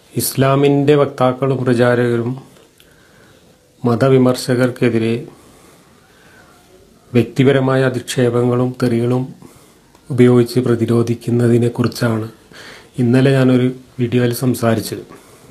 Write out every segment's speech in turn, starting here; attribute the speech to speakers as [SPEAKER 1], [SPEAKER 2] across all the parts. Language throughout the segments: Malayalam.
[SPEAKER 1] ഇസ്ലാമിൻ്റെ വക്താക്കളും പ്രചാരകരും മതവിമർശകർക്കെതിരെ വ്യക്തിപരമായ അധിക്ഷേപങ്ങളും തെറികളും ഉപയോഗിച്ച് പ്രതിരോധിക്കുന്നതിനെക്കുറിച്ചാണ് ഇന്നലെ ഞാനൊരു വീഡിയോയിൽ സംസാരിച്ചത്.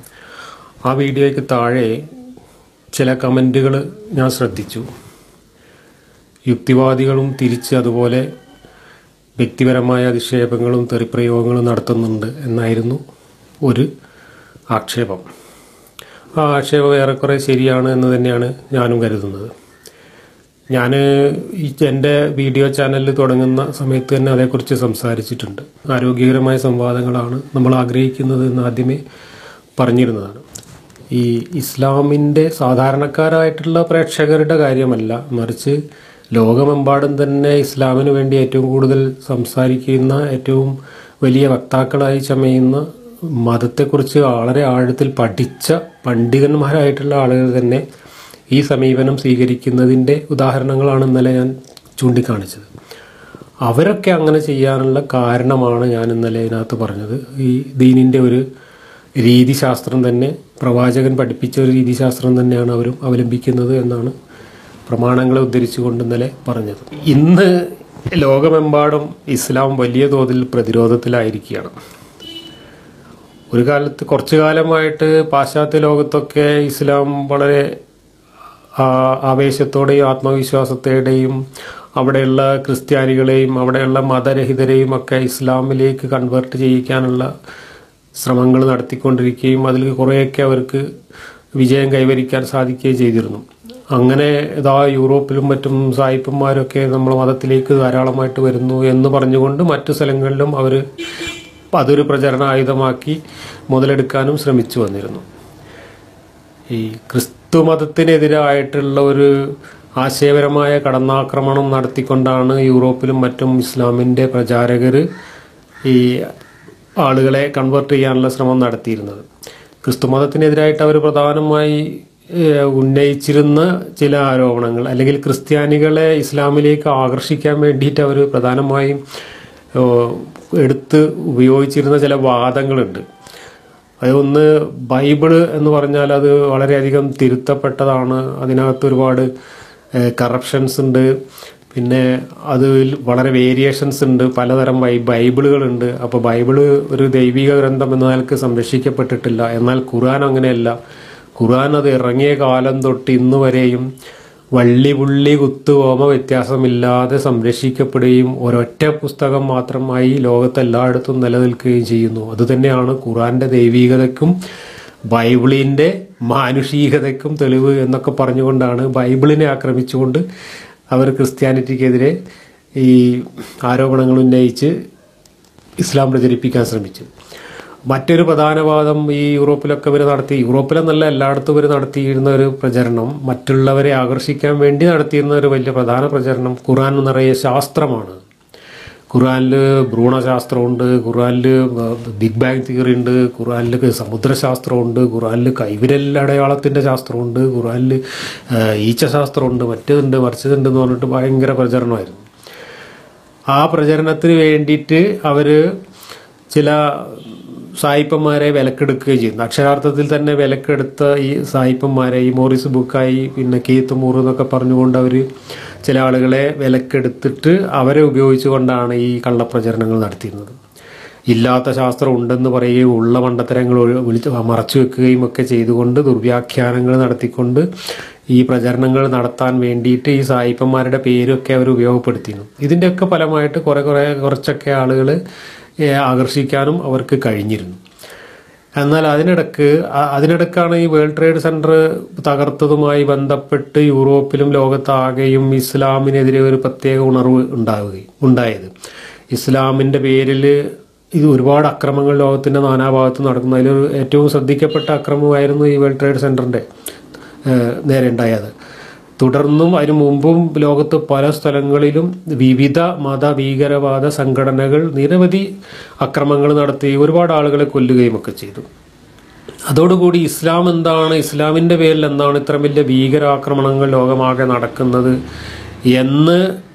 [SPEAKER 1] ആ വീഡിയോയ്ക്ക് താഴെ ചില കമൻറ്റുകൾ ഞാൻ ശ്രദ്ധിച്ചു. യുക്തിവാദികളും തിരിച്ച് അതുപോലെ വ്യക്തിപരമായ അധിക്ഷേപങ്ങളും തെറിപ്രയോഗങ്ങളും നടത്തുന്നുണ്ട് എന്നായിരുന്നു ഒരു ആക്ഷേപം. ആ ആക്ഷേപം ഏറെക്കുറെ ശരിയാണ് എന്ന് തന്നെയാണ് ഞാനും കരുതുന്നത്. ഞാൻ എൻ്റെ വീഡിയോ ചാനൽ തുടങ്ങുന്ന സമയത്ത് തന്നെ അതേക്കുറിച്ച് സംസാരിച്ചിട്ടുണ്ട്. ആരോഗ്യകരമായ സംവാദങ്ങളാണ് നമ്മൾ ആഗ്രഹിക്കുന്നത് എന്ന് ആദ്യമേ പറഞ്ഞിരുന്നതാണ്. ഈ ഇസ്ലാമിൻ്റെ സാധാരണക്കാരായിട്ടുള്ള പ്രേക്ഷകരുടെ കാര്യമല്ല, മറിച്ച് ലോകമെമ്പാടും തന്നെ ഇസ്ലാമിന് വേണ്ടി ഏറ്റവും കൂടുതൽ സംസാരിക്കുന്ന, ഏറ്റവും വലിയ വക്താക്കളായി ചമയുന്ന, മതത്തെക്കുറിച്ച് വളരെ ആഴത്തിൽ പഠിച്ച പണ്ഡിതന്മാരായിട്ടുള്ള ആളുകൾ തന്നെ ഈ സമീപനം സ്വീകരിക്കുന്നതിൻ്റെ ഉദാഹരണങ്ങളാണ് ഇന്നലെ ഞാൻ ചൂണ്ടിക്കാണിച്ചത്. അവരൊക്കെ അങ്ങനെ ചെയ്യാനുള്ള കാരണമാണ് ഞാൻ ഇന്നലെ ഇതിനകത്ത് പറഞ്ഞത്. ഈ ദീനിൻ്റെ ഒരു രീതിശാസ്ത്രം തന്നെ, പ്രവാചകൻ പഠിപ്പിച്ച ഒരു രീതിശാസ്ത്രം തന്നെയാണ് അവരും അവലംബിക്കുന്നത് എന്നാണ് പ്രമാണങ്ങളെ ഉദ്ധരിച്ചുകൊണ്ട് ഇന്നലെ പറഞ്ഞത്. ഇന്ന് ലോകമെമ്പാടും ഇസ്ലാം വലിയ തോതിൽ പ്രതിരോധത്തിലായിരിക്കുകയാണ്. ഒരു കാലത്ത്, കുറച്ചു കാലമായിട്ട് പാശ്ചാത്യ ലോകത്തൊക്കെ ഇസ്ലാം വളരെ ആവേശത്തോടെയും ആത്മവിശ്വാസത്തോടെയും അവിടെയുള്ള ക്രിസ്ത്യാനികളെയും അവിടെയുള്ള മതരഹിതരെയും ഒക്കെ ഇസ്ലാമിലേക്ക് കൺവേർട്ട് ചെയ്യിക്കാനുള്ള ശ്രമങ്ങൾ നടത്തിക്കൊണ്ടിരിക്കുകയും അതിൽ കുറേയൊക്കെ അവർക്ക് വിജയം കൈവരിക്കാൻ സാധിക്കുകയും ചെയ്തിരുന്നു. അങ്ങനെ ഇതാ യൂറോപ്പിലും മറ്റും സായിപ്പന്മാരൊക്കെ നമ്മൾ മതത്തിലേക്ക് ധാരാളമായിട്ട് വരുന്നു എന്ന് പറഞ്ഞുകൊണ്ട് മറ്റു സ്ഥലങ്ങളിലും അവർ അതൊരു പ്രചരണ ആയുധമാക്കി മുതലെടുക്കാനും ശ്രമിച്ചു വന്നിരുന്നു. ഈ ക്രിസ്തു മതത്തിനെതിരായിട്ടുള്ള ഒരു ആശയപരമായ കടന്നാക്രമണം നടത്തിക്കൊണ്ടാണ് യൂറോപ്പിലും മറ്റും ഇസ്ലാമിൻ്റെ പ്രചാരകർ ഈ ആളുകളെ കൺവേർട്ട് ചെയ്യാനുള്ള ശ്രമം നടത്തിയിരുന്നത്. ക്രിസ്തു മതത്തിനെതിരായിട്ട് അവർ പ്രധാനമായി ഉന്നയിച്ചിരുന്ന ചില ആരോപണങ്ങൾ, അല്ലെങ്കിൽ ക്രിസ്ത്യാനികളെ ഇസ്ലാമിലേക്ക് ആകർഷിക്കാൻ വേണ്ടിയിട്ട് അവർ പ്രധാനമായും എടുത്ത് ഉപയോഗിച്ചിരുന്ന ചില വാദങ്ങളുണ്ട്. അതൊന്ന്, ബൈബിള് എന്ന് പറഞ്ഞാൽ അത് വളരെയധികം തിരുത്തപ്പെട്ടതാണ്, അതിനകത്ത് ഒരുപാട് കറപ്ഷൻസ് ഉണ്ട്, പിന്നെ അതിൽ വളരെ വേരിയേഷൻസ് ഉണ്ട്, പലതരം ബൈബിളുകളുണ്ട്. അപ്പോൾ ബൈബിള് ഒരു ദൈവിക ഗ്രന്ഥം എന്ന നിലക്ക് സംരക്ഷിക്കപ്പെട്ടിട്ടില്ല. എന്നാൽ ഖുർആൻ അങ്ങനെയല്ല. ഖുർആൻ അത് ഇറങ്ങിയ കാലം തൊട്ട് ഇന്ന് വരെയും വള്ളി പുള്ളി കുത്തുകോമ വ്യത്യാസമില്ലാതെ സംരക്ഷിക്കപ്പെടുകയും ഒരൊറ്റ പുസ്തകം മാത്രമായി ലോകത്തെല്ലായിടത്തും നിലനിൽക്കുകയും ചെയ്യുന്നു. അതുതന്നെയാണ് ഖുർആന്റെ ദൈവികതയ്ക്കും ബൈബിളിൻ്റെ മാനുഷികതയ്ക്കും തെളിവ് എന്നൊക്കെ പറഞ്ഞുകൊണ്ടാണ് ബൈബിളിനെ ആക്രമിച്ചുകൊണ്ട് അവർ ക്രിസ്ത്യാനിറ്റിക്കെതിരെ ഈ ആരോപണങ്ങൾ ഉന്നയിച്ച് ഇസ്ലാം പ്രചരിപ്പിക്കാൻ ശ്രമിച്ചു. മറ്റൊരു പ്രധാന വാദം ഈ യൂറോപ്പിലൊക്കെ ഇവർ നടത്തി, യൂറോപ്പിലെന്നല്ല എല്ലായിടത്തും ഇവർ നടത്തിയിരുന്ന ഒരു പ്രചരണം, മറ്റുള്ളവരെ ആകർഷിക്കാൻ വേണ്ടി നടത്തിയിരുന്ന ഒരു വലിയ പ്രധാന പ്രചരണം, ഖുർആൻ നിറയെ ശാസ്ത്രമാണ്. ഖുർആനിൽ ഭ്രൂണശാസ്ത്രമുണ്ട്, ഖുർആനിൽ ബിഗ് ബാങ് തിയറി ഉണ്ട്, ഖുർആനിൽ സമുദ്രശാസ്ത്രമുണ്ട്, ഖുർആനിൽ കൈവിരലടയാളത്തിൻ്റെ ശാസ്ത്രമുണ്ട്, ഖുർആനിൽ ഈച്ചശാസ്ത്രമുണ്ട്, മറ്റേതുണ്ട് മറിച്ചതുണ്ട് എന്ന് പറഞ്ഞിട്ട് ഭയങ്കര പ്രചരണമായിരുന്നു. ആ പ്രചരണത്തിന് വേണ്ടിയിട്ട് അവർ ചില സായിപ്പന്മാരെ വിലക്കെടുക്കുകയും ചെയ്യുന്നു. അക്ഷരാർത്ഥത്തിൽ തന്നെ വിലക്കെടുത്ത ഈ സായിപ്പന്മാരെ, ഈ മോറിസ് ബുക്കായി, പിന്നെ കീത്ത് മൂർ എന്നൊക്കെ പറഞ്ഞുകൊണ്ട് അവർ ചില ആളുകളെ വിലക്കെടുത്തിട്ട് അവരെ ഉപയോഗിച്ചുകൊണ്ടാണ് ഈ കള്ളപ്രചരണങ്ങൾ നടത്തിയിരുന്നത്. ഇല്ലാത്ത ശാസ്ത്രം ഉണ്ടെന്ന് പറയുകയും ഉള്ള മണ്ടത്തരങ്ങൾ മറച്ചു വെക്കുകയും ഒക്കെ ചെയ്തുകൊണ്ട് ദുർവ്യാഖ്യാനങ്ങൾ നടത്തിക്കൊണ്ട് ഈ പ്രചരണങ്ങൾ നടത്താൻ വേണ്ടിയിട്ട് ഈ സായിപ്പന്മാരുടെ പേരൊക്കെ അവർ ഉപയോഗപ്പെടുത്തിയിരുന്നു. ഇതിൻ്റെയൊക്കെ ഫലമായിട്ട് കുറച്ചൊക്കെ ആളുകൾ ആകർഷിക്കാനും അവർക്ക് കഴിഞ്ഞിരുന്നു. എന്നാൽ അതിനിടക്കാണ് ഈ വേൾഡ് ട്രേഡ് സെൻറ്റർ തകർത്തതുമായി ബന്ധപ്പെട്ട് യൂറോപ്പിലും ലോകത്താകെയും ഇസ്ലാമിനെതിരെ ഒരു പ്രത്യേക ഉണർവ് ഉണ്ടായത്. ഇസ്ലാമിൻ്റെ പേരിൽ ഇത് ഒരുപാട് അക്രമങ്ങൾ ലോകത്തിൻ്റെ നാനാഭാഗത്തും നടക്കുന്നു. അതിലൊരു ഏറ്റവും ശ്രദ്ധിക്കപ്പെട്ട അക്രമമായിരുന്നു ഈ വേൾഡ് ട്രേഡ് സെൻറ്ററിൻ്റെ നേരെ ഉണ്ടായത്. തുടർന്നും അതിനു മുമ്പും ലോകത്ത് പല സ്ഥലങ്ങളിലും വിവിധ മതഭീകരവാദ സംഘടനകൾ നിരവധി അക്രമങ്ങൾ നടത്തി ഒരുപാട് ആളുകളെ കൊല്ലുകയും ഒക്കെ ചെയ്തു. അതോടുകൂടി ഇസ്ലാം എന്താണ്, ഇസ്ലാമിൻ്റെ പേരിൽ എന്താണ് ഇത്ര വലിയ ഭീകരാക്രമണങ്ങൾ ലോകമാകെ നടക്കുന്നത് എന്ന്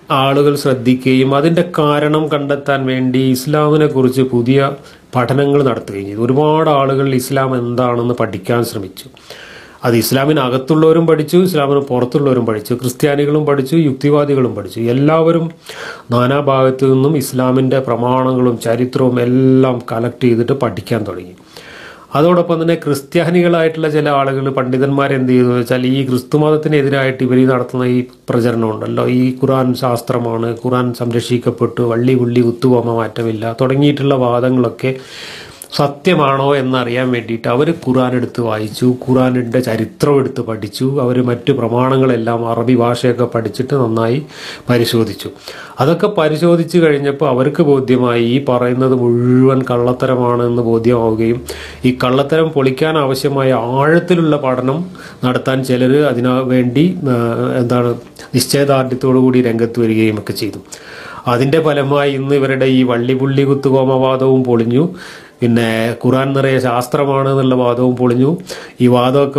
[SPEAKER 1] ആളുകൾ ശ്രദ്ധിക്കുകയും അതിൻ്റെ കാരണം കണ്ടെത്താൻ വേണ്ടി ഇസ്ലാമിനെ കുറിച്ച് പുതിയ പഠനങ്ങൾ നടത്തുകയും ചെയ്തു. ഒരുപാട് ആളുകൾ ഇസ്ലാം എന്താണെന്ന് പഠിക്കാൻ ശ്രമിച്ചു. അത് ഇസ്ലാമിനകത്തുള്ളവരും പഠിച്ചു, ഇസ്ലാമിന് പുറത്തുള്ളവരും പഠിച്ചു, ക്രിസ്ത്യാനികളും പഠിച്ചു, യുക്തിവാദികളും പഠിച്ചു. എല്ലാവരും നാനാഭാഗത്തു നിന്നും ഇസ്ലാമിൻ്റെ പ്രമാണങ്ങളും ചരിത്രവും എല്ലാം കളക്ട് ചെയ്തിട്ട് പഠിക്കാൻ തുടങ്ങി. അതോടൊപ്പം തന്നെ ക്രിസ്ത്യാനികളായിട്ടുള്ള ചില ആളുകൾ, പണ്ഡിതന്മാരെന്ത് ചെയ്തു വെച്ചാൽ, ഈ ക്രിസ്തുമതത്തിനെതിരായിട്ട് ഇവർ നടത്തുന്ന ഈ പ്രചരണം ഉണ്ടല്ലോ, ഈ ഖുർആൻ ശാസ്ത്രമാണ്, ഖുർആൻ സംരക്ഷിക്കപ്പെട്ടു, വള്ളി പുള്ളി കുത്തുപോമ മാറ്റമില്ല തുടങ്ങിയിട്ടുള്ള വാദങ്ങളൊക്കെ സത്യമാണോ എന്നറിയാൻ വേണ്ടിയിട്ട് അവർ ഖുർആൻ എടുത്ത് വായിച്ചു, ഖുർആനിൻ്റെ ചരിത്രം എടുത്ത് പഠിച്ചു, അവർ മറ്റു പ്രമാണങ്ങളെല്ലാം അറബി ഭാഷയൊക്കെ പഠിച്ചിട്ട് നന്നായി പരിശോധിച്ചു. അതൊക്കെ പരിശോധിച്ച് കഴിഞ്ഞപ്പോൾ അവർക്ക് ബോധ്യമായി ഈ പറയുന്നത് മുഴുവൻ കള്ളത്തരമാണെന്ന് ബോധ്യമാവുകയും ഈ കള്ളത്തരം പൊളിക്കാൻ ആവശ്യമായ ആഴത്തിലുള്ള പഠനം നടത്താൻ ചിലർ അതിനു വേണ്ടി നിശ്ചയദാർഢ്യത്തോടു കൂടി രംഗത്ത് വരികയും ഒക്കെ ചെയ്തു. അതിൻ്റെ ഫലമായി ഇന്ന് ഇവരുടെ ഈ വള്ളിപുള്ളി കുത്തുകോമവാദവും പൊളിഞ്ഞു, പിന്നെ ഖുർആൻ നിറയെ ശാസ്ത്രമാണ് എന്നുള്ള വാദവും പൊളിഞ്ഞു. ഈ വാദമൊക്കെ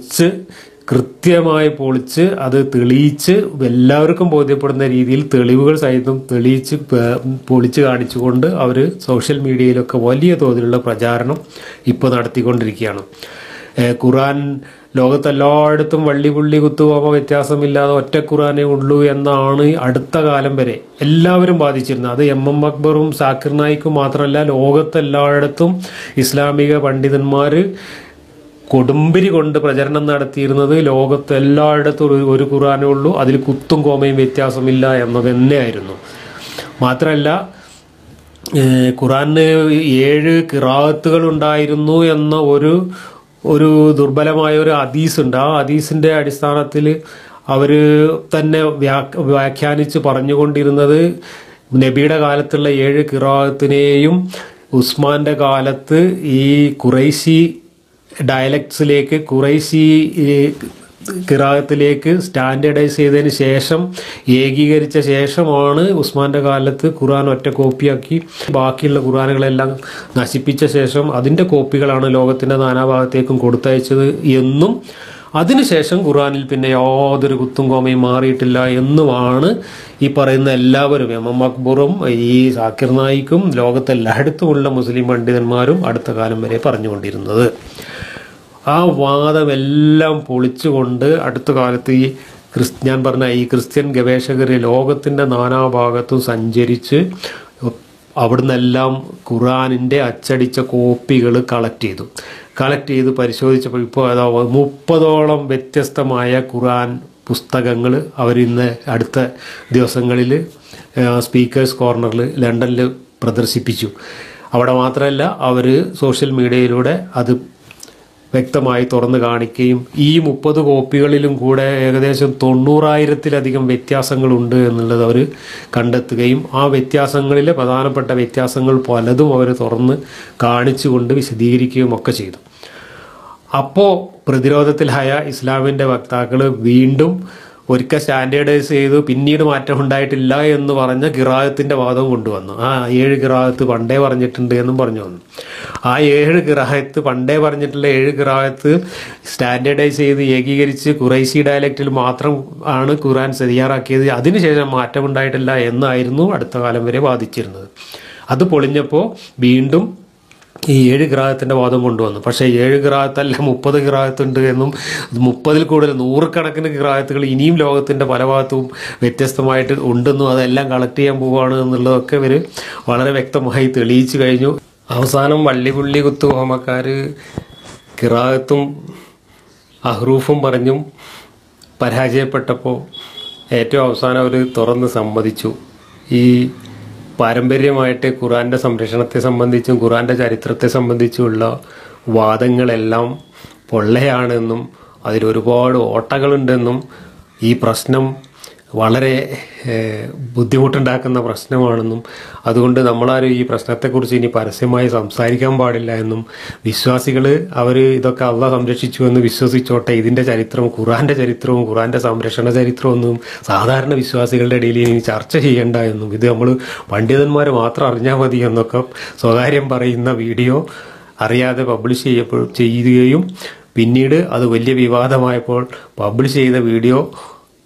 [SPEAKER 1] കൃത്യമായി പൊളിച്ച് അത് തെളിയിച്ച് എല്ലാവർക്കും ബോധ്യപ്പെടുന്ന രീതിയിൽ തെളിവുകൾ സഹിതം പൊളിച്ച് കാണിച്ചുകൊണ്ട് അവർ സോഷ്യൽ മീഡിയയിലൊക്കെ വലിയ തോതിലുള്ള പ്രചാരണം ഇപ്പോൾ നടത്തിക്കൊണ്ടിരിക്കുകയാണ്. ഖുർആൻ ലോകത്തെല്ലായിടത്തും വള്ളി പുള്ളി കുത്തുപോകുമ്പോൾ വ്യത്യാസമില്ലാതെ ഒറ്റ ഖുർആനേ ഉള്ളൂ എന്നാണ് അടുത്ത കാലം വരെ എല്ലാവരും ബാധിച്ചിരുന്നത്. അത് എം അക്ബറും സാക്കിർ നായിക്കും മാത്രമല്ല, ലോകത്തെല്ലായിടത്തും ഇസ്ലാമിക പണ്ഡിതന്മാർ കൊടുമ്പിരി കൊണ്ട് പ്രചരണം നടത്തിയിരുന്നത് ലോകത്തെല്ലായിടത്തും ഒരു ഖുർആനേ ഉള്ളൂ, അതിൽ കുത്തും കോമയും വ്യത്യാസമില്ല എന്നത് തന്നെയായിരുന്നു. മാത്രമല്ല, ഖുർആന് 7 ഖിറാഅത്തുകൾ ഉണ്ടായിരുന്നു എന്ന ഒരു ദുർബലമായ ഒരു ഹദീസ് ഉണ്ട്. ആ ഹദീസിൻ്റെ അടിസ്ഥാനത്തിൽ അവർ തന്നെ വ്യാഖ്യാനിച്ച് പറഞ്ഞുകൊണ്ടിരുന്നത് നബിയുടെ കാലത്തുള്ള 7 ഖിറാഅത്തിനെയും ഉസ്മാന്റെ കാലത്ത് ഈ ഖുറൈശി ഡയലക്ട്സിലേക്ക്, ഖുറൈശി ഖിറാഅത്തിലേക്ക് സ്റ്റാൻഡേർഡൈസ് ചെയ്തതിന് ശേഷം, ഏകീകരിച്ച ശേഷമാണ് ഉസ്മാന്റെ കാലത്ത് ഖുർആൻ ഒറ്റ കോപ്പിയാക്കി ബാക്കിയുള്ള ഖുർആനുകളെല്ലാം നശിപ്പിച്ച ശേഷം അതിൻ്റെ കോപ്പികളാണ് ലോകത്തിൻ്റെ നാനാഭാഗത്തേക്കും കൊടുത്തയച്ചത് എന്നും, അതിനുശേഷം ഖുർആനിൽ പിന്നെ യാതൊരു കുത്തും കോമയും മാറിയിട്ടില്ല എന്നുമാണ് ഈ പറയുന്ന എല്ലാവരും, എം അക്ബറും ഈ സാക്കിർ നായിക്കും ലോകത്തെല്ലായിടത്തുമുള്ള മുസ്ലിം പണ്ഡിതന്മാരും അടുത്ത കാലം വരെ പറഞ്ഞുകൊണ്ടിരുന്നത്. ആ വാദമെല്ലാം പൊളിച്ചുകൊണ്ട് അടുത്ത കാലത്ത് ഞാൻ പറഞ്ഞ ഈ ക്രിസ്ത്യൻ ഗവേഷകർ ലോകത്തിൻ്റെ നാനാഭാഗത്തും സഞ്ചരിച്ച് അവിടുന്നെല്ലാം ഖുർആനിൻ്റെ അച്ചടിച്ച കോപ്പികൾ കളക്ട് ചെയ്ത് പരിശോധിച്ചപ്പോൾ ഇപ്പോൾ 30ഓളം വ്യത്യസ്തമായ ഖുർആൻ പുസ്തകങ്ങൾ അവരിന്ന് അടുത്ത ദിവസങ്ങളിൽ സ്പീക്കേഴ്സ് കോർണറിൽ ലണ്ടനിൽ പ്രദർശിപ്പിച്ചു. അവിടെ മാത്രമല്ല, അവർ സോഷ്യൽ മീഡിയയിലൂടെ അത് വ്യക്തമായി തുറന്നു കാണിക്കുകയും ഈ 30 കോപ്പികളിലും കൂടെ ഏകദേശം 90,000-ത്തിലധികം വ്യത്യാസങ്ങളുണ്ട് എന്നുള്ളത് അവർ കണ്ടെത്തുകയും ആ വ്യത്യാസങ്ങളിലെ പ്രധാനപ്പെട്ട വ്യത്യാസങ്ങൾ പലതും അവർ തുറന്ന് കാണിച്ചുകൊണ്ട് വിശദീകരിക്കുകയും ഒക്കെ ചെയ്തു. അപ്പോൾ പ്രതിരോധത്തിലായ ഇസ്ലാമിൻ്റെ വക്താക്കൾ വീണ്ടും ഒരിക്കൽ സ്റ്റാൻഡേർഡൈസ് ചെയ്തു, പിന്നീട് മാറ്റം ഉണ്ടായിട്ടില്ല എന്ന് പറഞ്ഞ ഖിറാഅത്തിൻ്റെ വാദം കൊണ്ടുവന്നു. 7 ഖിറാഅത്ത് പണ്ടേ പറഞ്ഞിട്ടുണ്ട് എന്നും പറഞ്ഞു വന്നു. ആ 7 ഖിറാഅത്ത് പണ്ടേ പറഞ്ഞിട്ടുള്ള 7 ഖിറാഅത്ത് സ്റ്റാൻഡേർഡൈസ് ചെയ്ത് ഏകീകരിച്ച് ഖുറൈശി ഡയലക്റ്റിൽ മാത്രം ആണ് ഖുർആൻ തയ്യാറാക്കിയത്, അതിനുശേഷം മാറ്റം ഉണ്ടായിട്ടില്ല എന്നായിരുന്നു അടുത്ത കാലം വരെ വാദിച്ചിരുന്നത്. അത് പൊളിഞ്ഞപ്പോൾ വീണ്ടും ഈ 7 ഖിറാഅത്തിൻ്റെ വാദം കൊണ്ടുവന്നു. പക്ഷേ 7 ഖിറാഅത്തല്ല 30 ഖിറാഅത്തുണ്ട് എന്നും 30-ൽ കൂടുതൽ 100 ഖിറാഅത്തുകൾ ഇനിയും ലോകത്തിൻ്റെ പല ഭാഗത്തും വ്യത്യസ്തമായിട്ട് ഉണ്ടെന്നും അതെല്ലാം കളക്ട് ചെയ്യാൻ പോവുകയാണ് എന്നുള്ളതൊക്കെ ഇവർ വളരെ വ്യക്തമായി തെളിയിച്ചു കഴിഞ്ഞു. അവസാനം വള്ളിപുള്ളി കുത്തുഹോമക്കാർ ഖിറാഅത്തും അഹ്റൂഫും പറഞ്ഞും പരാജയപ്പെട്ടപ്പോൾ ഏറ്റവും അവസാനം അവർ തുറന്ന് സമ്മതിച്ചു, ഈ പാരമ്പര്യമായിട്ട് ഖുർആൻ്റെ സംരക്ഷണത്തെ സംബന്ധിച്ചും ഖുർആൻ്റെ ചരിത്രത്തെ സംബന്ധിച്ചുമുള്ള വാദങ്ങളെല്ലാം പൊള്ളയാണെന്നും അതിലൊരുപാട് ഓട്ടകളുണ്ടെന്നും ഈ പ്രശ്നം വളരെ ബുദ്ധിമുട്ടുണ്ടാക്കുന്ന പ്രശ്നമാണെന്നും അതുകൊണ്ട് നമ്മളാരും ഈ പ്രശ്നത്തെക്കുറിച്ച് ഇനി പരസ്യമായി സംസാരിക്കാൻ പാടില്ല എന്നും, വിശ്വാസികൾ അവർ ഇതൊക്കെ അള്ളാഹ് സംരക്ഷിച്ചു എന്ന് വിശ്വസിച്ചോട്ടെ, ഇതിൻ്റെ ചരിത്രവും ഖുർആൻ്റെ ചരിത്രവും ഖുർആൻ്റെ സംരക്ഷണ ചരിത്രമൊന്നും സാധാരണ വിശ്വാസികളുടെ ഇടയിൽ ഇനി ചർച്ച ചെയ്യേണ്ട എന്നും, ഇത് നമ്മൾ പണ്ഡിതന്മാർ മാത്രം അറിഞ്ഞാൽ മതി എന്നൊക്കെ സ്വകാര്യം പറയുന്ന വീഡിയോ അറിയാതെ പബ്ലിഷ് ചെയ്യുകയും പിന്നീട് അത് വലിയ വിവാദമായപ്പോൾ പബ്ലിഷ് ചെയ്ത വീഡിയോ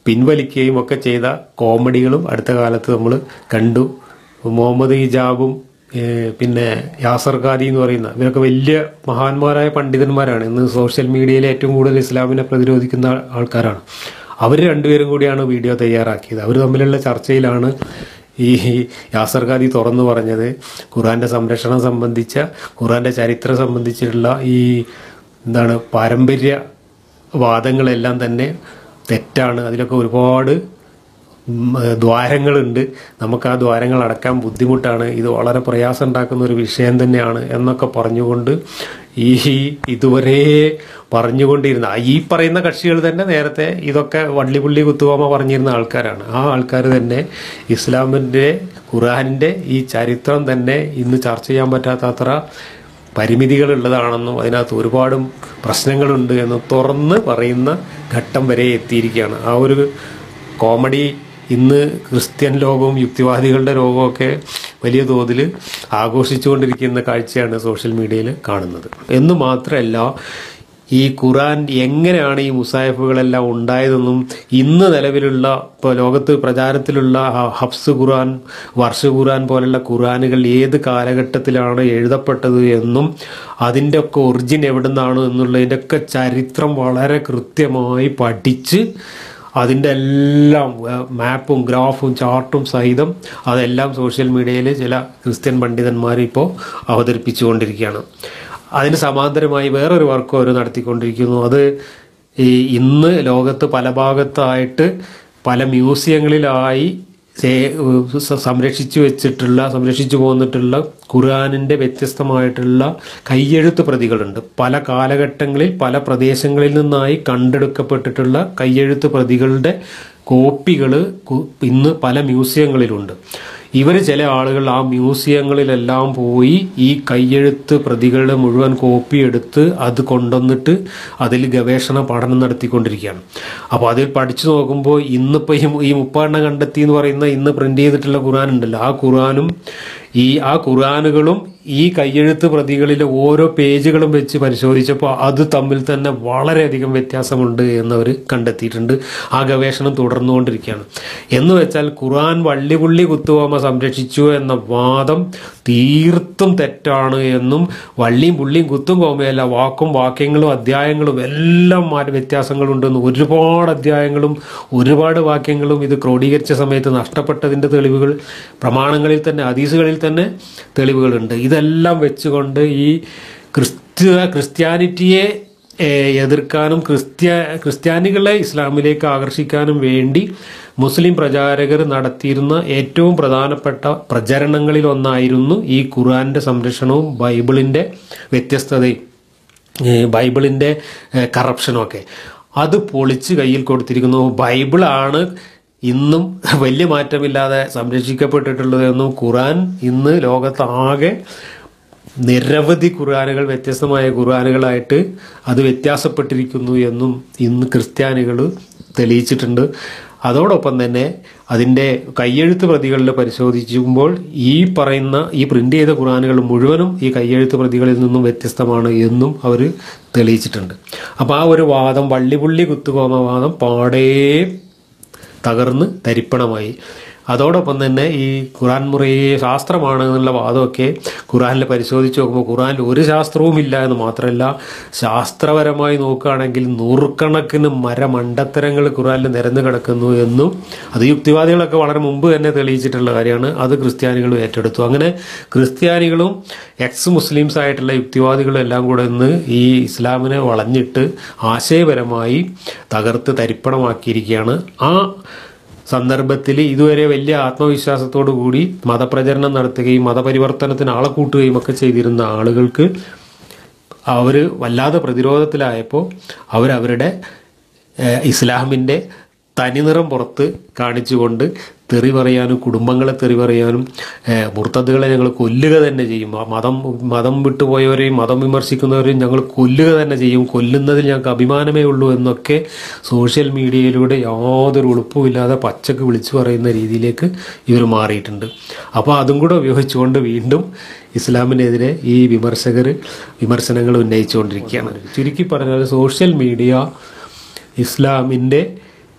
[SPEAKER 1] പിൻവലിക്കുകയും ഒക്കെ ചെയ്ത കോമഡികളും അടുത്ത കാലത്ത് നമ്മൾ കണ്ടു. മുഹമ്മദ് ഹിജാബും പിന്നെ യാസർ ഖാദി എന്ന് പറയുന്ന ഇവരൊക്കെ വലിയ മഹാന്മാരായ പണ്ഡിതന്മാരാണ്. ഇന്ന് സോഷ്യൽ മീഡിയയിൽ ഏറ്റവും കൂടുതൽ ഇസ്ലാമിനെ പ്രതിരോധിക്കുന്ന ആൾക്കാരാണ്. അവർ രണ്ടുപേരും കൂടിയാണ് വീഡിയോ തയ്യാറാക്കിയത്. അവർ തമ്മിലുള്ള ചർച്ചയിലാണ് ഈ യാസർ ഖാദി തുറന്നു പറഞ്ഞത് ഖുർആന്റെ സംരക്ഷണം സംബന്ധിച്ച, ഖുർആന്റെ ചരിത്രം സംബന്ധിച്ചിട്ടുള്ള ഈ പാരമ്പര്യ വാദങ്ങളെല്ലാം തന്നെ തെറ്റാണ്. അതിലൊക്കെ ഒരുപാട് ദ്വാരങ്ങളുണ്ട്, നമുക്ക് ആ ദ്വാരങ്ങൾ അടക്കാൻ ബുദ്ധിമുട്ടാണ്, ഇത് വളരെ പ്രയാസം ഉണ്ടാക്കുന്ന ഒരു വിഷയം തന്നെയാണ് എന്നൊക്കെ പറഞ്ഞുകൊണ്ട് ഇതുവരെ പറഞ്ഞുകൊണ്ടിരുന്ന ഈ പറയുന്ന കക്ഷികൾ തന്നെ നേരത്തെ ഇതൊക്കെ വള്ളിപുള്ളി കുത്തുവാമ പറഞ്ഞിരുന്ന ആൾക്കാരാണ്. ആ ആൾക്കാർ തന്നെ ഇസ്ലാമിൻ്റെ ഖുർആനിൻ്റെ ഈ ചരിത്രം തന്നെ ഇന്ന് ചർച്ച ചെയ്യാൻ പറ്റാത്തത്ര പരിമിതികളുള്ളതാണെന്നും അതിനകത്ത് ഒരുപാട് പ്രശ്നങ്ങളുണ്ട് എന്ന് തുറന്ന് പറയുന്ന ഘട്ടം വരെ എത്തിയിരിക്കുകയാണ്. ആ ഒരു കോമഡി ഇന്ന് ക്രിസ്ത്യൻ ലോകവും യുക്തിവാദികളുടെ ലോകമൊക്കെ വലിയ തോതിൽ ആഘോഷിച്ചുകൊണ്ടിരിക്കുന്ന കാഴ്ചയാണ് സോഷ്യൽ മീഡിയയിൽ കാണുന്നത്. എന്ന് മാത്രമല്ല, ഈ ഖുർആൻ എങ്ങനെയാണ് ഈ മുസാഹിഫുകളെല്ലാം ഉണ്ടായതെന്നും ഇന്ന് നിലവിലുള്ള ഇപ്പോൾ ലോകത്ത് പ്രചാരത്തിലുള്ള ഹഫ്സ് ഖുർആൻ, വർഷ ഖുർആൻ പോലുള്ള ഖുർആനുകൾ ഏത് കാലഘട്ടത്തിലാണ് എഴുതപ്പെട്ടത് എന്നും അതിൻ്റെ ഒക്കെ ഒറിജിൻ എവിടെ നിന്നാണ് എന്നുള്ളതിൻ്റെ ഒക്കെ ചരിത്രം വളരെ കൃത്യമായി പഠിച്ച് അതിൻ്റെ എല്ലാം മാപ്പും ഗ്രാഫും ചാർട്ടും സഹിതം അതെല്ലാം സോഷ്യൽ മീഡിയയിൽ ചില ക്രിസ്ത്യൻ പണ്ഡിതന്മാർ ഇപ്പോൾ അവതരിപ്പിച്ചുകൊണ്ടിരിക്കുകയാണ്. അതിന് സമാന്തരമായി വേറൊരു വർക്കും അവർ നടത്തിക്കൊണ്ടിരിക്കുന്നു. അത് ഇന്ന് ലോകത്ത് പല ഭാഗത്തായിട്ട് പല മ്യൂസിയങ്ങളിലായി സംരക്ഷിച്ചു പോന്നിട്ടുള്ള ഖുർആനിൻ്റെ വ്യത്യസ്തമായിട്ടുള്ള കയ്യെഴുത്ത് പ്രതികളുണ്ട്. പല കാലഘട്ടങ്ങളിൽ പല പ്രദേശങ്ങളിൽ നിന്നായി കണ്ടെടുക്കപ്പെട്ടിട്ടുള്ള കയ്യെഴുത്ത് പ്രതികളുടെ കോപ്പികൾ ഇന്ന് പല മ്യൂസിയങ്ങളിലുണ്ട്. ഇവർ ചില ആളുകൾ ആ മ്യൂസിയങ്ങളിലെല്ലാം പോയി ഈ കയ്യെഴുത്ത് പ്രതികളുടെ മുഴുവൻ കോപ്പി എടുത്ത് അത് കൊണ്ടുവന്നിട്ട് അതിൽ ഗവേഷണ പഠനം നടത്തിക്കൊണ്ടിരിക്കുകയാണ്. അപ്പോൾ അതിൽ പഠിച്ചു നോക്കുമ്പോൾ ഇന്നിപ്പോൾ ഈ 30 കണ്ടെത്തി എന്ന് പറയുന്ന ഇന്ന് പ്രിന്റ് ചെയ്തിട്ടുള്ള ഖുർആൻ ഉണ്ടല്ലോ, ആ ഖുർആനും ആ ഖുർആനുകളും ഈ കയ്യെഴുത്ത് പ്രതികളിലെ ഓരോ പേജുകളും വെച്ച് പരിശോധിച്ചപ്പോൾ അത് തമ്മിൽ തന്നെ വളരെയധികം വ്യത്യാസമുണ്ട് എന്നവർ കണ്ടെത്തിയിട്ടുണ്ട്. ആ ഗവേഷണം തുടർന്നുകൊണ്ടിരിക്കുകയാണ്. എന്ന് വെച്ചാൽ ഖുർആൻ വള്ളിപുള്ളി കുത്തുവാമ സംരക്ഷിച്ചു എന്ന വാദം തീർത്തും തെറ്റാണ് എന്നും, വള്ളിയും പുള്ളിയും കുത്തും കോമയല്ല, വാക്കും വാക്യങ്ങളും അധ്യായങ്ങളും എല്ലാം വ്യത്യാസങ്ങളുണ്ടെന്നും, ഒരുപാട് അധ്യായങ്ങളും ഒരുപാട് വാക്യങ്ങളും ഇത് ക്രോഡീകരിച്ച സമയത്ത് നഷ്ടപ്പെട്ടതിൻ്റെ തെളിവുകൾ പ്രമാണങ്ങളിൽ തന്നെ ഹദീസുകളിൽ തന്നെ തെളിവുകളുണ്ട്. ഇതെല്ലാം വെച്ചുകൊണ്ട് ഈ ക്രിസ്ത്യാനിറ്റിയെ എതിർക്കാനും ക്രിസ്ത്യാനികളെ ഇസ്ലാമിലേക്ക് ആകർഷിക്കാനും വേണ്ടി മുസ്ലിം പ്രചാരകർ നടത്തിയിരുന്ന ഏറ്റവും പ്രധാനപ്പെട്ട പ്രചരണങ്ങളിൽ ഒന്നായിരുന്നു ഈ ഖുർആന്റെ സംരക്ഷണവും ബൈബിളിൻ്റെ വ്യത്യസ്തതയും ബൈബിളിൻ്റെ കറപ്ഷനും ഒക്കെ. അത് പൊളിച്ച് കയ്യിൽ കൊടുത്തിരിക്കുന്നു. ബൈബിളാണ് ഇന്നും വലിയ മാറ്റമില്ലാതെ സംരക്ഷിക്കപ്പെട്ടിട്ടുള്ളതെന്നും, ഖുർആൻ ഇന്ന് ലോകത്താകെ നിരവധി ഖുർആനുകൾ വ്യത്യസ്തമായ ഖുർആനുകളായിട്ട് അത് വ്യത്യാസപ്പെട്ടിരിക്കുന്നു എന്നും ഇന്ന് ക്രിസ്ത്യാനികൾ തെളിയിച്ചിട്ടുണ്ട്. അതോടൊപ്പം തന്നെ അതിൻ്റെ കയ്യെഴുത്ത് പ്രതികളിൽ പരിശോധിക്കുമ്പോൾ ഈ പറയുന്ന ഈ പ്രിന്റ് ചെയ്ത ഖുർആനുകൾ മുഴുവനും ഈ കയ്യെഴുത്ത് പ്രതികളിൽ നിന്നും വ്യത്യസ്തമാണ് എന്നും അവർ തെളിയിച്ചിട്ടുണ്ട്. അപ്പോൾ ആ ഒരു വാദം, വള്ളിപുള്ളി കുത്തുകോമ വാദം പാടേ തകർന്ന് തരിപ്പണമായി. അതോടൊപ്പം തന്നെ ഈ ഖുർആൻ മുറയെ ശാസ്ത്രമാണ് എന്നുള്ള വാദമൊക്കെ ഖുർആനിൽ പരിശോധിച്ച് നോക്കുമ്പോൾ ഖുർആനിൽ ഒരു ശാസ്ത്രവും ഇല്ല എന്ന് മാത്രമല്ല, ശാസ്ത്രപരമായി നോക്കുകയാണെങ്കിൽ നൂറുകണക്കിന് മരമണ്ടത്തരങ്ങൾ ഖുർആനിൽ നിരന്ന് കിടക്കുന്നു എന്നും അത് യുക്തിവാദികളൊക്കെ വളരെ മുമ്പ് തന്നെ തെളിയിച്ചിട്ടുള്ള കാര്യമാണ്. അത് ക്രിസ്ത്യാനികളും ഏറ്റെടുത്തു. അങ്ങനെ ക്രിസ്ത്യാനികളും എക്സ് മുസ്ലിംസ് ആയിട്ടുള്ള യുക്തിവാദികളും എല്ലാം കൂടെ ഇന്ന് ഈ ഇസ്ലാമിനെ വളഞ്ഞിട്ട് ആശയപരമായി തകർത്ത് തരിപ്പണമാക്കിയിരിക്കുകയാണ്. ആ സന്ദർഭത്തിൽ ഇതുവരെ വലിയ ആത്മവിശ്വാസത്തോടു കൂടി മതപ്രചരണം നടത്തുകയും മതപരിവർത്തനത്തിന് ആളെ കൂട്ടുകയും ഒക്കെ ചെയ്തിരുന്ന ആളുകൾക്ക് അവർ വല്ലാതെ പ്രതിരോധത്തിലായപ്പോൾ അവരവരുടെ ഇസ്ലാമിൻ്റെ തനിനിറം പുറത്ത് കാണിച്ചുകൊണ്ട് തെറി പറയാനും കുടുംബങ്ങളെ തെറി പറയാനും മുർത്തദ്ദുകളെ ഞങ്ങൾ കൊല്ലുക തന്നെ ചെയ്യും, മതം വിട്ടുപോയവരെയും മതം വിമർശിക്കുന്നവരെയും ഞങ്ങൾ കൊല്ലുക തന്നെ ചെയ്യും, കൊല്ലുന്നതിൽ ഞങ്ങൾക്ക് അഭിമാനമേ ഉള്ളൂ എന്നൊക്കെ സോഷ്യൽ മീഡിയയിലൂടെ യാതൊരു ഉളുപ്പുമില്ലാതെ പച്ചക്ക് വിളിച്ചു പറയുന്ന രീതിയിലേക്ക് ഇവർ മാറിയിട്ടുണ്ട്. അപ്പോൾ അതും കൂടെ ഉപയോഗിച്ചുകൊണ്ട് വീണ്ടും ഇസ്ലാമിനെതിരെ ഈ വിമർശനങ്ങൾ ഉന്നയിച്ചുകൊണ്ടിരിക്കുകയാണ്. ചുരുക്കി പറഞ്ഞാൽ സോഷ്യൽ മീഡിയ ഇസ്ലാമിൻ്റെ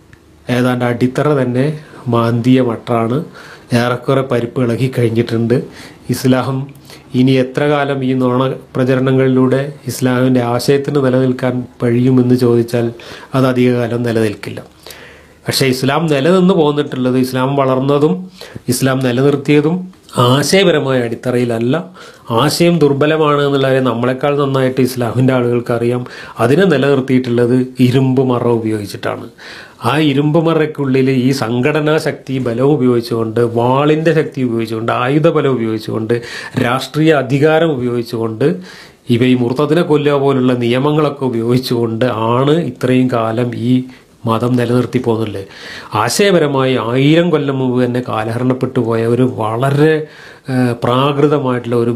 [SPEAKER 1] ഏതാണ്ട് അടിത്തറ തന്നെ മാന്തിയ മട്ടാണ്. ഏറെക്കുറെ പരിപ്പ് ഇളകി കഴിഞ്ഞിട്ടുണ്ട്. ഇസ്ലാം ഇനി എത്ര കാലം ഈ നുണ പ്രചരണങ്ങളിലൂടെ ഇസ്ലാമിൻ്റെ ആശയത്തിന് നിലനിൽക്കാൻ കഴിയുമെന്ന് ചോദിച്ചാൽ അത് അധികകാലം നിലനിൽക്കില്ല. പക്ഷേ ഇസ്ലാം നിലനിന്ന് പോന്നിട്ടുള്ളത്, ഇസ്ലാം വളർന്നതും ഇസ്ലാം നിലനിർത്തിയതും ആശയപരമായ അടിത്തറയിലല്ല. ആശയം ദുർബലമാണ് എന്നുള്ള കാര്യം നമ്മളെക്കാൾ നന്നായിട്ട് ഇസ്ലാമിൻ്റെ ആളുകൾക്ക് അറിയാം. അതിനെ നിലനിർത്തിയിട്ടുള്ളത് ഇരുമ്പ് മറ ഉപയോഗിച്ചിട്ടാണ്. ആ ഇരുമ്പ് മറയ്ക്കുള്ളിൽ ഈ സംഘടനാ ശക്തി ബലം ഉപയോഗിച്ചുകൊണ്ട്, വാളിൻ്റെ ശക്തി ഉപയോഗിച്ചുകൊണ്ട്, ആയുധ ബലം ഉപയോഗിച്ചുകൊണ്ട്, രാഷ്ട്രീയ അധികാരം ഉപയോഗിച്ചുകൊണ്ട്, ഇവ ഈ മുർത്തദിനെ കൊല്ലുക പോലുള്ള നിയമങ്ങളൊക്കെ ഉപയോഗിച്ചുകൊണ്ട് ആണ് ഇത്രയും കാലം ഈ മതം നിലനിർത്തി പോകുന്നില്ലേ. ആശയപരമായി 1000 കൊല്ലം മുമ്പ് തന്നെ കാലഹരണപ്പെട്ടു പോയ ഒരു വളരെ പ്രാകൃതമായിട്ടുള്ള ഒരു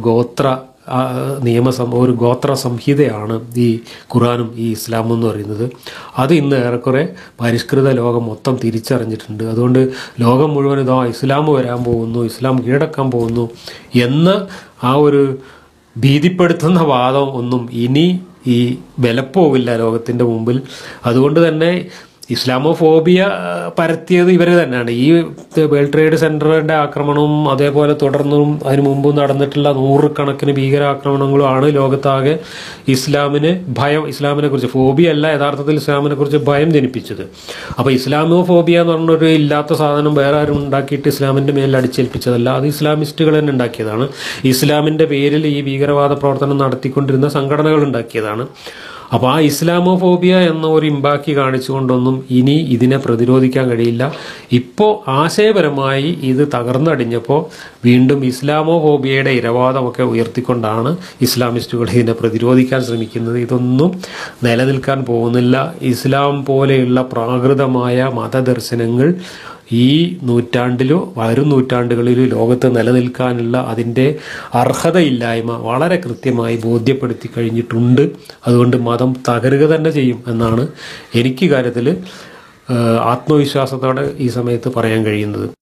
[SPEAKER 1] ഒരു ഗോത്ര സംഹിതയാണ് ഈ ഖുറാനും ഈ ഇസ്ലാമും എന്ന് പറയുന്നത്. അത് ഇന്ന് ഏറെക്കുറെ പരിഷ്കൃത ലോകം മൊത്തം തിരിച്ചറിഞ്ഞിട്ടുണ്ട്. അതുകൊണ്ട് ലോകം മുഴുവൻ ഇതാ ഇസ്ലാം വരാൻ പോകുന്നു, ഇസ്ലാം കീഴടക്കാൻ പോകുന്നു എന്ന ആ ഒരു ഭീതിപ്പെടുത്തുന്ന വാദം ഒന്നും ഇനി ഈ വിലപ്പോവില്ല ലോകത്തിൻ്റെ മുമ്പിൽ. അതുകൊണ്ട് തന്നെ ഇസ്ലാമോഫോബിയ പരത്തിയത് ഇവർ തന്നെയാണ്. ഈ വേൾഡ് ട്രേഡ് സെൻറ്ററിൻ്റെ ആക്രമണവും അതേപോലെ തുടർന്നും അതിനു മുമ്പ് നടന്നിട്ടുള്ള 100 കണക്കിന് ഭീകരാക്രമണങ്ങളുമാണ് ലോകത്താകെ ഇസ്ലാമിനെ കുറിച്ച് ഫോബിയ അല്ല, യഥാർത്ഥത്തിൽ ഇസ്ലാമിനെ കുറിച്ച് ഭയം ജനിപ്പിച്ചത്. അപ്പോൾ ഇസ്ലാമോഫോബിയ എന്ന് പറഞ്ഞൊരു ഇല്ലാത്ത സാധനം വേറെ ആരും ഉണ്ടാക്കിയിട്ട് ഇസ്ലാമിൻ്റെ മേലിൽ അടിച്ചേൽപ്പിച്ചതല്ല. അത് ഇസ്ലാമിസ്റ്റുകൾ തന്നെ ഉണ്ടാക്കിയതാണ്. ഇസ്ലാമിൻ്റെ പേരിൽ ഈ ഭീകരവാദ പ്രവർത്തനം നടത്തിക്കൊണ്ടിരുന്ന സംഘടനകൾ ഉണ്ടാക്കിയതാണ്. അപ്പോൾ ആ ഇസ്ലാമോഫോബിയ എന്ന ഒരു ഇമ്പാക്കി കാണിച്ചുകൊണ്ടൊന്നും ഇനി ഇതിനെ പ്രതിരോധിക്കാൻ കഴിയില്ല. ഇപ്പോൾ ആശയപരമായി ഇത് തകർന്നടിഞ്ഞപ്പോൾ വീണ്ടും ഇസ്ലാമോഫോബിയയുടെ ഇരവാദമൊക്കെ ഉയർത്തിക്കൊണ്ടാണ് ഇസ്ലാമിസ്റ്റുകൾ ഇതിനെ പ്രതിരോധിക്കാൻ ശ്രമിക്കുന്നത്. ഇതൊന്നും നിലനിൽക്കാൻ പോകുന്നില്ല. ഇസ്ലാം പോലെയുള്ള പ്രാകൃതമായ മതദർശനങ്ങൾ ഈ നൂറ്റാണ്ടിലോ വരും നൂറ്റാണ്ടുകളിലോ ലോകത്ത് നിലനിൽക്കാനുള്ള അതിൻ്റെ അർഹതയില്ലായ്മ വളരെ കൃത്യമായി ബോധ്യപ്പെടുത്തി കഴിഞ്ഞിട്ടുണ്ട്. അതുകൊണ്ട് മതം തകരുക തന്നെ ചെയ്യും എന്നാണ് എനിക്ക് കാര്യത്തിൽ ആത്മവിശ്വാസത്തോടെ ഈ സമയത്ത് പറയാൻ കഴിയുന്നത്.